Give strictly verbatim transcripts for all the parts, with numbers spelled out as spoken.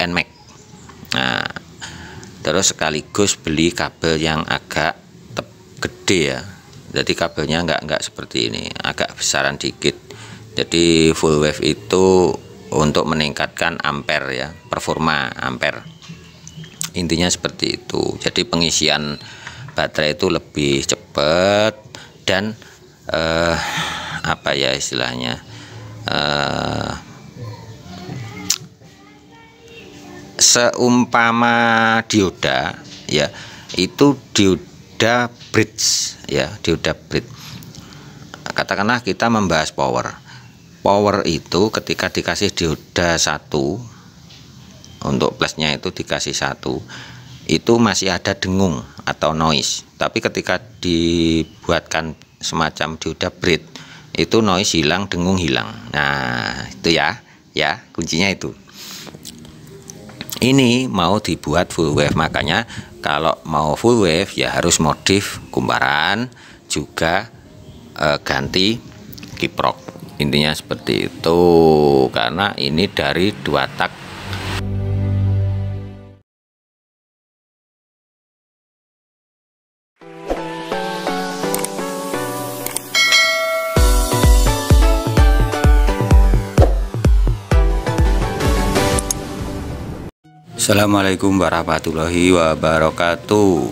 N M A X. Nah, terus sekaligus beli kabel yang agak gede ya. Jadi kabelnya nggak nggak seperti ini, agak besaran dikit. Jadi full wave itu untuk meningkatkan ampere ya, performa ampere. Intinya seperti itu. Jadi pengisian baterai itu lebih cepat dan eh, apa ya istilahnya, eh, seumpama dioda ya, itu dioda bridge ya, dioda bridge. Katakanlah kita membahas power. Power itu ketika dikasih dioda satu, untuk plusnya itu dikasih satu, itu masih ada dengung atau noise. Tapi ketika dibuatkan semacam dioda bridge, itu noise hilang, dengung hilang. Nah itu ya, ya kuncinya itu. Ini mau dibuat full wave, makanya kalau mau full wave ya harus modif kumparan, juga eh, ganti kiprok. Intinya seperti itu, karena ini dari dua tak. Assalamualaikum warahmatullahi wabarakatuh.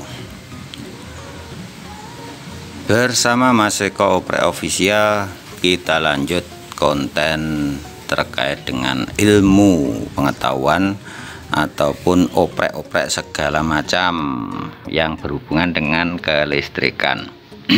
Bersama Mas Eko Oprek Official, kita lanjut konten terkait dengan ilmu pengetahuan ataupun oprek-oprek segala macam yang berhubungan dengan kelistrikan.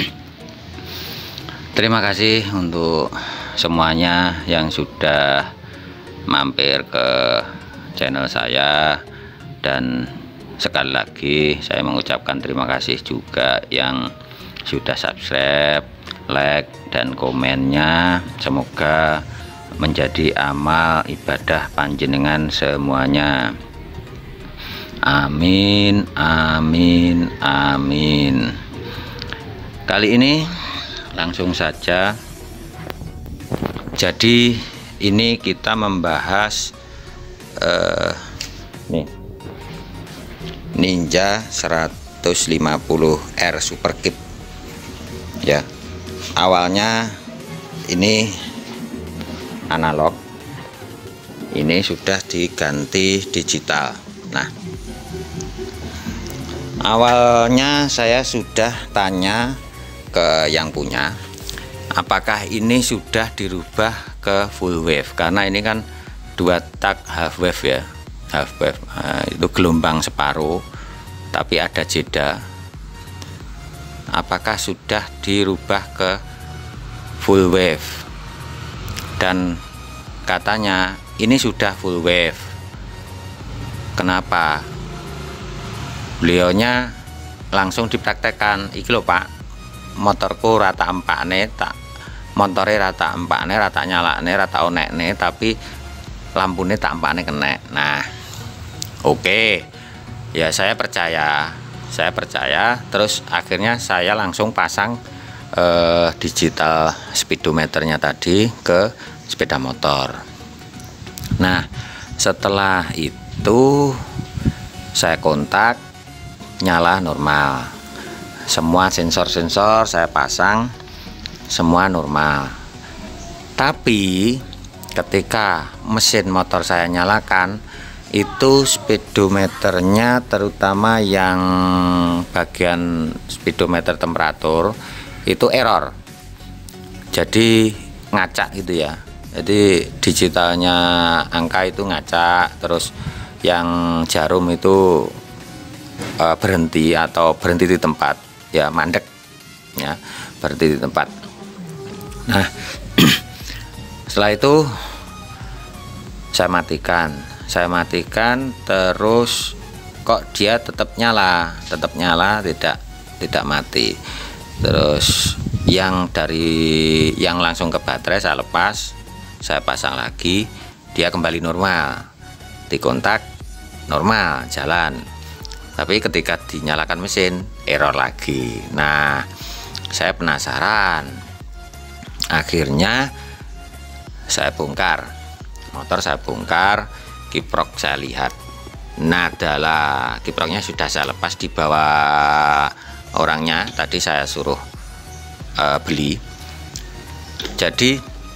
Terima kasih untuk semuanya yang sudah mampir ke channel saya, dan sekali lagi saya mengucapkan terima kasih juga yang sudah subscribe, like, dan komennya. Semoga menjadi amal ibadah panjenengan semuanya. Amin, amin, amin. Kali ini langsung saja. Jadi ini kita membahas uh, nih Ninja seratus lima puluh R Super Kit ya. Awalnya ini analog, ini sudah diganti digital. Nah, awalnya saya sudah tanya ke yang punya, apakah ini sudah dirubah ke full wave, karena ini kan dua tak half wave ya, half wave. Nah, itu gelombang separuh tapi ada jeda. Apakah sudah dirubah ke full wave? Dan katanya ini sudah full wave. Kenapa? Beliaunya langsung dipraktekkan, iki lho Pak, motorku rata empakne, tak motore rata empakne, rata nyalakne, rata onekne, tapi lampune tak empakne kena. Nah oke okay. Ya saya percaya, saya percaya. Terus akhirnya saya langsung pasang eh, digital speedometernya tadi ke sepeda motor. Nah setelah itu saya kontak, nyala normal, semua sensor-sensor saya pasang semua normal. Tapi ketika mesin motor saya nyalakan, itu speedometernya, terutama yang bagian speedometer temperatur, itu error. Jadi ngacak gitu ya. Jadi digitalnya angka itu ngacak, terus yang jarum itu e, berhenti atau berhenti di tempat ya, mandek ya, berhenti di tempat. Nah setelah itu saya matikan saya matikan terus kok dia tetap nyala tetap nyala tidak tidak mati. Terus yang dari yang langsung ke baterai saya lepas, saya pasang lagi, dia kembali normal, dikontak normal jalan. Tapi ketika dinyalakan mesin error lagi. Nah saya penasaran, akhirnya saya bongkar motor, saya bongkar kiprok saya lihat. Nah, adalah kiproknya sudah saya lepas di bawah orangnya. Tadi saya suruh uh, beli. Jadi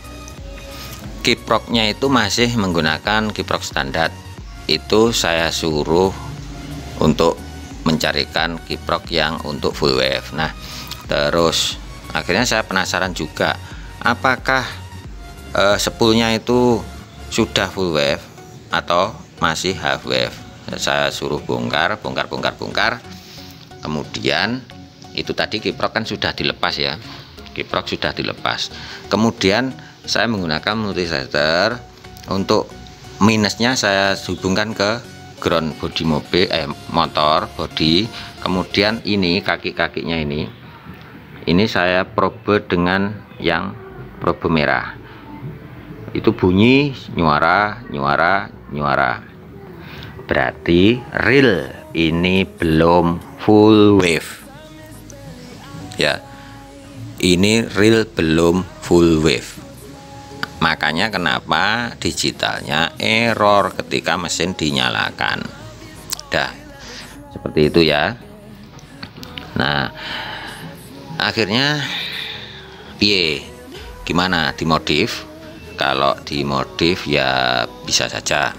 kiproknya itu masih menggunakan kiprok standar. Itu saya suruh untuk mencarikan kiprok yang untuk full wave. Nah, terus akhirnya saya penasaran juga, apakah uh, spoolnya itu sudah full wave atau masih half wave. Saya suruh bongkar, bongkar, bongkar, bongkar. Kemudian itu tadi kiprok kan sudah dilepas ya, kiprok sudah dilepas. Kemudian saya menggunakan multisetter untuk minusnya, saya hubungkan ke ground body mobil, eh motor body. Kemudian ini kaki-kakinya ini, ini saya probe dengan yang probe merah. Itu bunyi nyuara, nyuara, nyuara. Berarti real ini belum full wave ya, ini real belum full wave. Makanya kenapa digitalnya error ketika mesin dinyalakan. Dah seperti itu ya. Nah, akhirnya piye, gimana dimodif? Kalau dimodif ya bisa saja.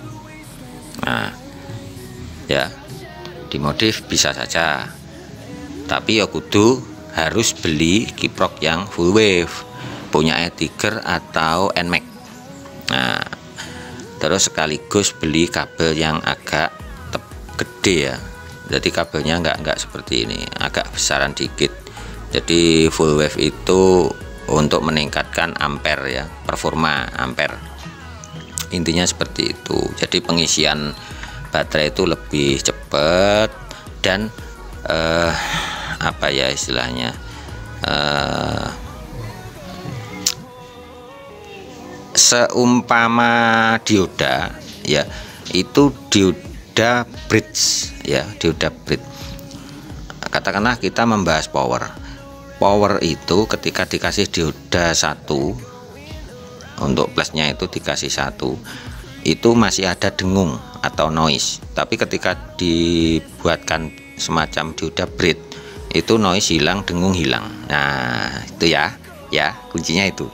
Nah, ya dimodif bisa saja, tapi ya kudu harus beli kiprok yang full wave, punya Tiger atau N M A X. Nah, terus sekaligus beli kabel yang agak gede ya, jadi kabelnya nggak nggak seperti ini, agak besaran dikit. Jadi full wave itu untuk meningkatkan ampere ya, performa ampere. Intinya seperti itu. Jadi pengisian baterai itu lebih cepat dan eh, apa ya istilahnya, eh, seumpama dioda ya, itu dioda bridge ya, dioda bridge. Katakanlah kita membahas power. Power itu ketika dikasih dioda satu, untuk plusnya itu dikasih satu, itu masih ada dengung atau noise. Tapi ketika dibuatkan semacam dioda bridge, itu noise hilang, dengung hilang. Nah itu ya, ya kuncinya itu.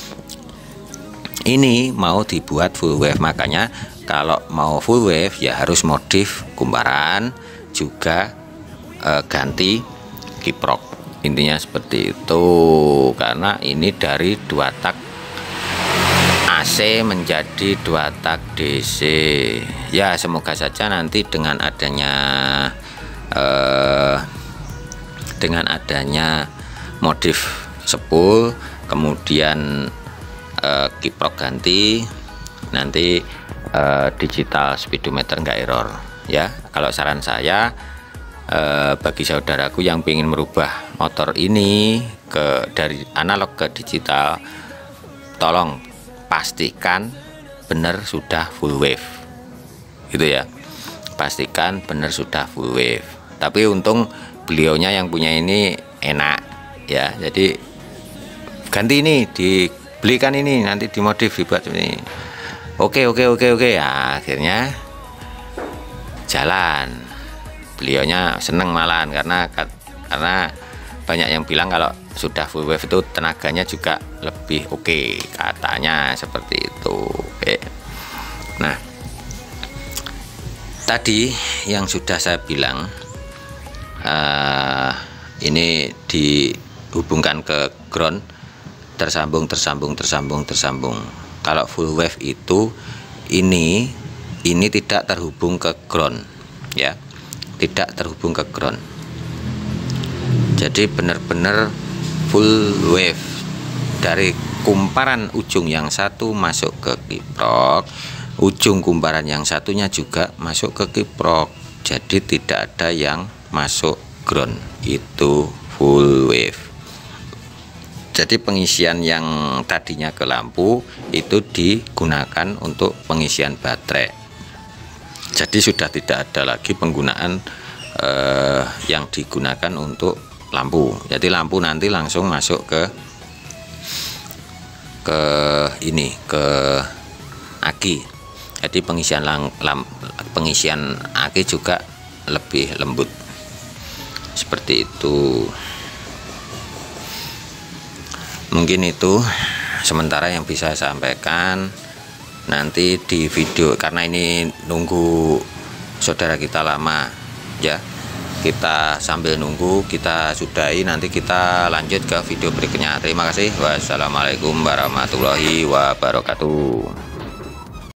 Ini mau dibuat full wave, makanya kalau mau full wave ya harus modif kumparan, juga eh, ganti kiprok. Intinya seperti itu, karena ini dari dua tak A C menjadi dua tak D C ya. Semoga saja nanti dengan adanya eh, dengan adanya modif spool, kemudian eh, kiprok ganti, nanti eh, digital speedometer nggak error ya. Kalau saran saya, eh, bagi saudaraku yang ingin merubah motor ini ke dari analog ke digital, tolong pastikan benar sudah full wave gitu ya, pastikan benar sudah full wave. Tapi untung beliaunya yang punya ini enak ya, jadi ganti ini, dibelikan ini, nanti dimodif dibuat ini. Oke oke oke oke ya, akhirnya jalan. Beliaunya seneng malahan, karena karena banyak yang bilang kalau sudah full wave itu tenaganya juga lebih oke, okay, katanya seperti itu. Oke. Nah, tadi yang sudah saya bilang, uh, ini dihubungkan ke ground, tersambung tersambung tersambung tersambung. Kalau full wave itu ini ini tidak terhubung ke ground ya, tidak terhubung ke ground. Jadi benar-benar full wave, dari kumparan ujung yang satu masuk ke kiprok, ujung kumparan yang satunya juga masuk ke kiprok. Jadi tidak ada yang masuk ground, itu full wave. Jadi pengisian yang tadinya ke lampu itu digunakan untuk pengisian baterai. Jadi sudah tidak ada lagi penggunaan eh, yang digunakan untuk lampu. Jadi lampu nanti langsung masuk ke ke ini, ke aki. Jadi pengisian lang, lam, pengisian aki juga lebih lembut seperti itu. Mungkin itu sementara yang bisa saya sampaikan. Nanti di video, karena ini nunggu saudara kita lama ya, kita sambil nunggu kita sudahi, nanti kita lanjut ke video berikutnya. Terima kasih. Wassalamualaikum warahmatullahi wabarakatuh.